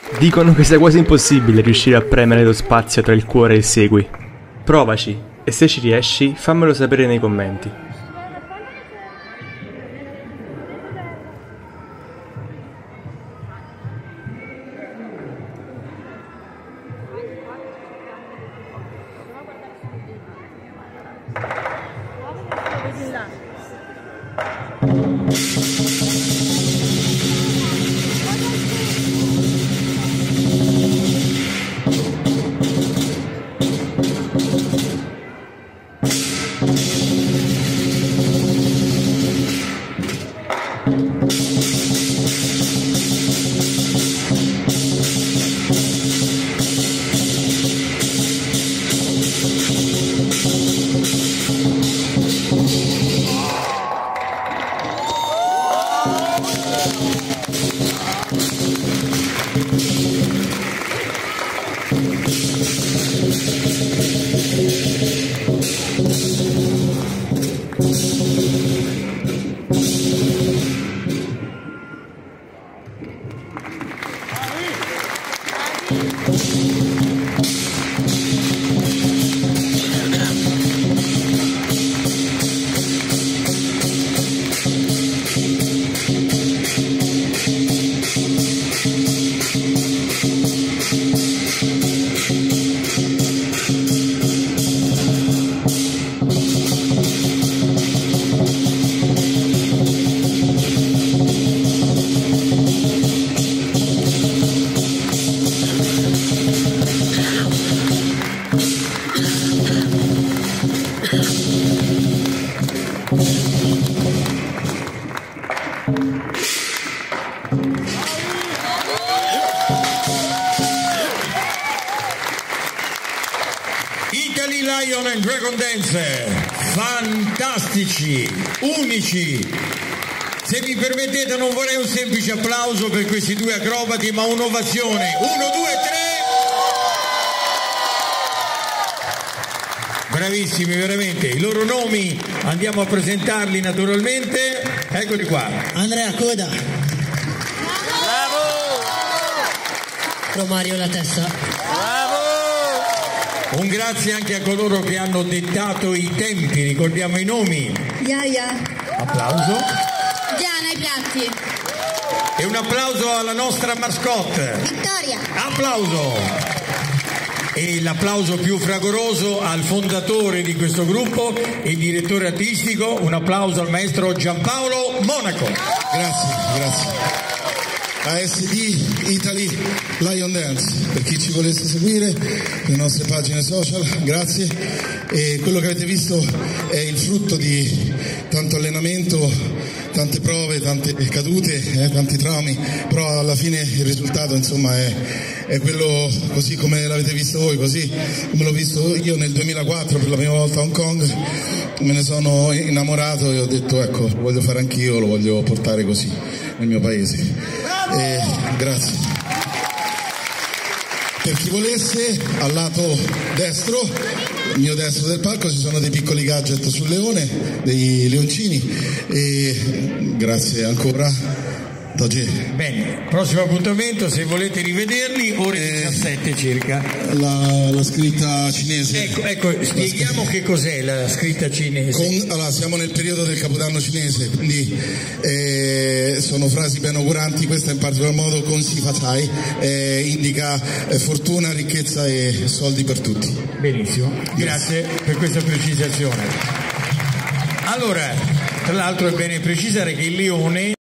Dicono che sia quasi impossibile riuscire a premere lo spazio tra il cuore e il segui. Provaci, e se ci riesci, fammelo sapere nei commenti. Italy Lion and Dragon Dance, fantastici, unici. Se mi permettete non vorrei un semplice applauso per questi due acrobati, ma un'ovazione. 1, 2, 3. Bravissimi, veramente. I loro nomi andiamo a presentarli naturalmente. Eccoli qua. Andrea Coda. Bravo! Romario La Testa. Bravo! Un grazie anche a coloro che hanno dettato i tempi, ricordiamo i nomi. Iaia. Applauso. Diana ai piatti. E un applauso alla nostra mascotte. Vittoria. Applauso. E l'applauso più fragoroso al fondatore di questo gruppo e direttore artistico, un applauso al maestro Giampaolo Monaco. Grazie, grazie. ASD Italy Lion Dance, per chi ci volesse seguire, le nostre pagine social, grazie. E quello che avete visto è il frutto di tanto allenamento, tante prove, tante cadute, tanti traumi, però alla fine il risultato insomma è quello così come l'avete visto voi, così come l'ho visto io nel 2004 per la prima volta a Hong Kong. Me ne sono innamorato e ho detto ecco, lo voglio fare anch'io, lo voglio portare così nel mio paese. Grazie. Per chi volesse, al lato destro, il mio destro del palco, ci sono dei piccoli gadget sul leone, dei leoncini, e grazie ancora. Bene, prossimo appuntamento, se volete rivederli, ore 17 circa. La scritta cinese. Ecco, spieghiamo che cos'è la scritta cinese. Allora, siamo nel periodo del Capodanno cinese, quindi sono frasi ben auguranti. Questa in particolar modo, con si facai, indica fortuna, ricchezza e soldi per tutti. Benissimo, grazie per questa precisazione. Allora, tra l'altro è bene precisare che il leone